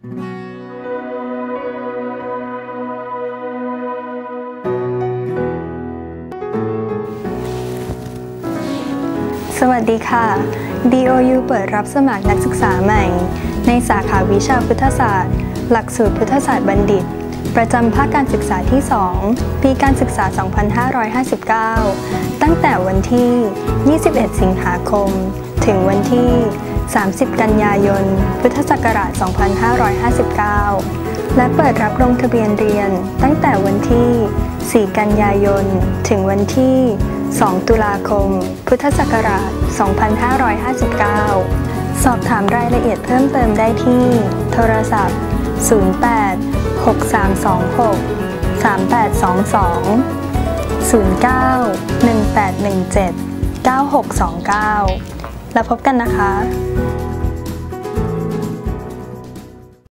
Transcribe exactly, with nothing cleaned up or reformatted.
สวัสดีค่ะ ดี โอ ยู เปิดรับสมัครนักศึกษาใหม่ในสาขาวิชาพุทธศาสตร์หลักสูตรพุทธศาสตร์บัณฑิตประจำภาคการศึกษาที่ สอง ปีการศึกษา สองพันห้าร้อยห้าสิบเก้า ตั้งแต่วันที่ ยี่สิบเอ็ด สิงหาคม ถึงวันที่ สามสิบ กันยายน พุทธศักราช สองพันห้าร้อยห้าสิบเก้า และเปิดรับลงทะเบียนเรียนตั้งแต่วันที่ สี่ กันยายน ถึงวันที่ สอง ตุลาคม พุทธศักราช สองพันห้าร้อยห้าสิบเก้า สอบถามรายละเอียดเพิ่มเติมได้ที่โทรศัพท์ ศูนย์ แปด หก สาม สอง หก สาม แปด สอง สอง ศูนย์ เก้า หนึ่ง แปด หนึ่ง เจ็ด เก้า หก สอง เก้า แล้วพบกันนะคะ